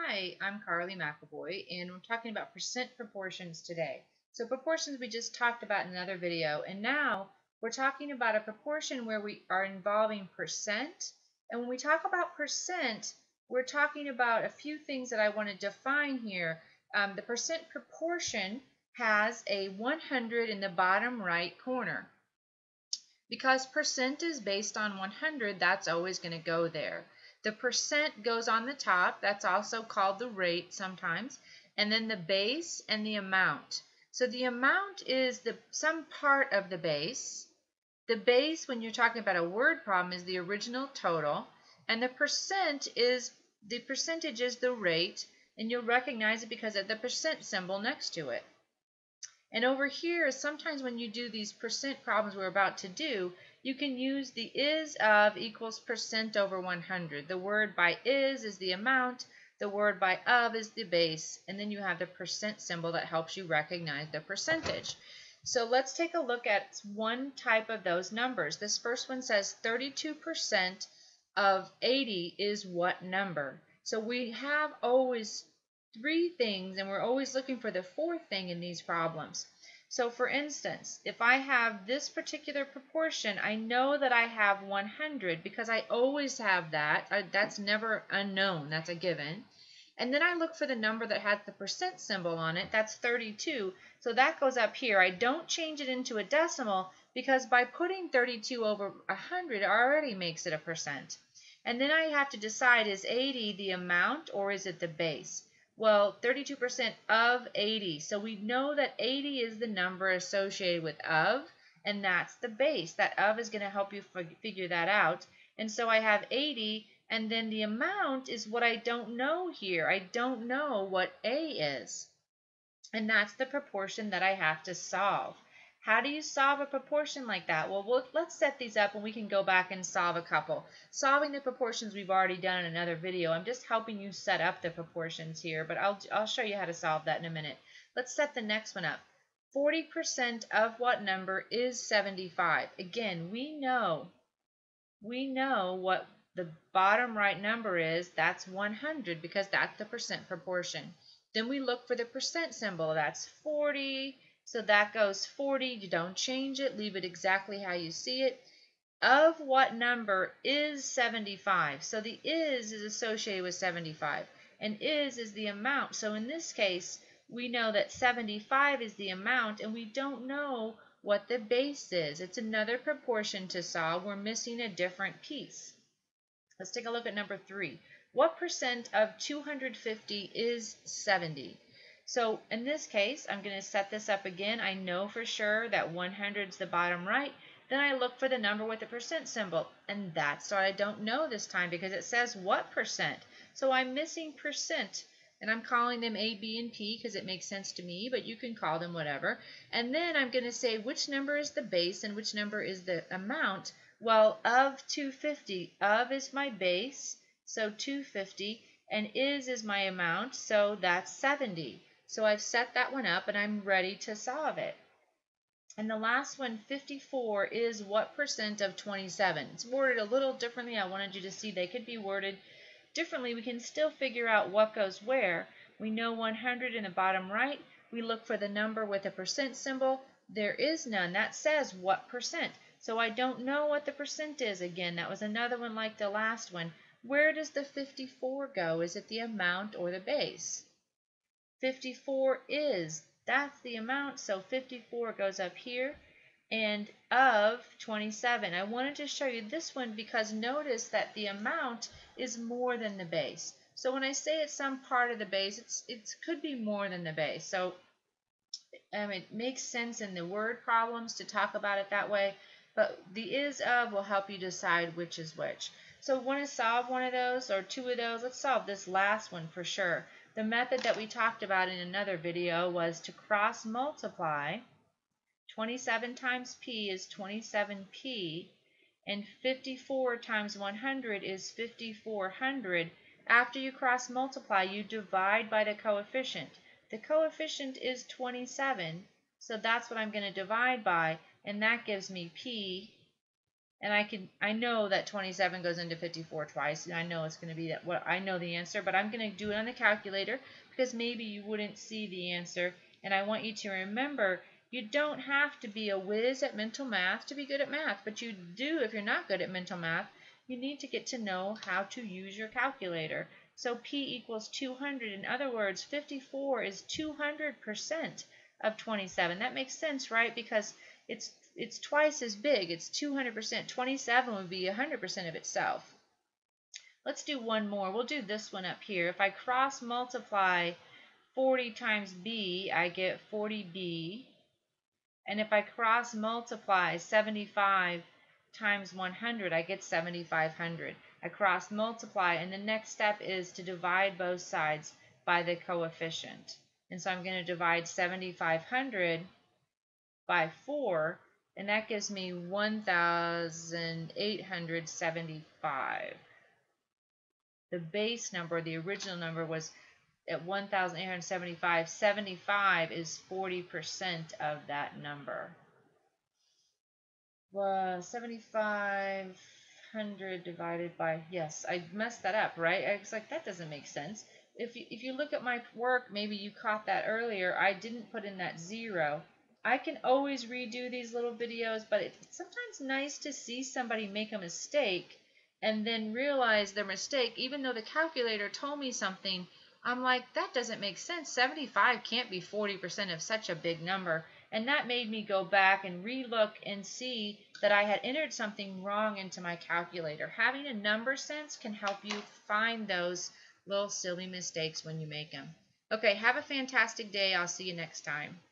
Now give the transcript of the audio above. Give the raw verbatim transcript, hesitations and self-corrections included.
Hi, I'm Carly McAvoy, and we're talking about percent proportions today. So proportions we just talked about in another video, and now we're talking about a proportion where we are involving percent. And when we talk about percent, we're talking about a few things that I want to define here. Um, the percent proportion has a one hundred in the bottom right corner. Because percent is based on one hundred, that's always going to go there. The percent goes on the top. That's also called the rate sometimes. And then the base and the amount. So the amount is the some part of the base. The base, when you're talking about a word problem, is the original total. And the percent is the percentage is the rate. And you'll recognize it because of the percent symbol next to it. And over here, sometimes when you do these percent problems we're about to do, you can use the is of equals percent over one hundred. The word by is is the amount, the word by of is the base, and then you have the percent symbol that helps you recognize the percentage. So let's take a look at one type of those numbers. This first one says thirty-two percent of eighty is what number? So we have always three things, and we're always looking for the fourth thing in these problems. So for instance, if I have this particular proportion, I know that I have one hundred because I always have that. I, that's never unknown. That's a given. And then I look for the number that has the percent symbol on it. That's thirty-two. So that goes up here. I don't change it into a decimal because by putting thirty-two over one hundred already makes it a percent. And then I have to decide, is eighty the amount or is it the base? Well, thirty-two percent of eighty. So we know that eighty is the number associated with of, and that's the base. That of is going to help you figure that out. And so I have eighty, and then the amount is what I don't know here. I don't know what A is. And that's the proportion that I have to solve. How do you solve a proportion like that? Well, we'll let's set these up and we can go back and solve a couple. Solving the proportions we've already done in another video. I'm just helping you set up the proportions here, but I'll, I'll show you how to solve that in a minute. Let's set the next one up. forty percent of what number is seventy-five? Again, we know, we know what the bottom right number is. That's one hundred because that's the percent proportion. Then we look for the percent symbol. That's forty. So that goes forty. You don't change it. Leave it exactly how you see it. Of what number is seventy-five? So the is is associated with seventy-five. And is is the amount. So in this case, we know that seventy-five is the amount, and we don't know what the base is. It's another proportion to solve. We're missing a different piece. Let's take a look at number three. What percent of two hundred fifty is seventy? So in this case, I'm going to set this up again. I know for sure that one hundred is the bottom right. Then I look for the number with the percent symbol. And that's what I don't know this time because it says what percent. So I'm missing percent. And I'm calling them A, B, and P because it makes sense to me, but you can call them whatever. And then I'm going to say which number is the base and which number is the amount. Well, of two hundred fifty, of is my base, so two hundred fifty, and is is my amount, so that's seventy. So I've set that one up and I'm ready to solve it. And the last one, fifty-four, is what percent of twenty-seven? It's worded a little differently. I wanted you to see they could be worded differently. We can still figure out what goes where. We know one hundred in the bottom right. We look for the number with a percent symbol. There is none. That says what percent. So I don't know what the percent is. Again, that was another one like the last one. Where does the fifty-four go? Is it the amount or the base? fifty-four is, that's the amount, so fifty-four goes up here. And of twenty-seven, I wanted to show you this one because notice that the amount is more than the base. So when I say it's some part of the base, it's it could be more than the base. So um, it makes sense in the word problems to talk about it that way. But the is of will help you decide which is which. So want to solve one of those or two of those? Let's solve this last one for sure. The method that we talked about in another video was to cross multiply. twenty-seven times P is twenty-seven P, and fifty-four times one hundred is fifty-four hundred. After you cross multiply, you divide by the coefficient. The coefficient is twenty-seven, so that's what I'm going to divide by, and that gives me P And I can I know that twenty-seven goes into fifty-four twice, and I know it's going to be that what I know the answer, but I'm going to do it on the calculator because maybe you wouldn't see the answer. And I want you to remember you don't have to be a whiz at mental math to be good at math, but you do if you're not good at mental math. You need to get to know how to use your calculator. So P equals two hundred. In other words, fifty-four is two hundred percent of twenty-seven. That makes sense, right? Because it's it's twice as big. It's two hundred percent. twenty-seven would be one hundred percent of itself. Let's do one more. We'll do this one up here. If I cross multiply forty times b, I get forty b. And if I cross multiply seventy-five times one hundred, I get seventy-five hundred. I cross multiply, and the next step is to divide both sides by the coefficient. And so I'm going to divide seventy-five hundred by four, and that gives me one thousand eight hundred seventy-five. The base number, the original number, was at one thousand eight hundred seventy-five. seventy-five is forty percent of that number. Well, seventy-five hundred divided by, yes, I messed that up, right? I was like, that doesn't make sense. If you, if you look at my work, maybe you caught that earlier, I didn't put in that zero. I can always redo these little videos, but it's sometimes nice to see somebody make a mistake and then realize their mistake, even though the calculator told me something. I'm like, that doesn't make sense. seventy-five can't be forty percent of such a big number. And that made me go back and relook and see that I had entered something wrong into my calculator. Having a number sense can help you find those little silly mistakes when you make them. Okay, have a fantastic day. I'll see you next time.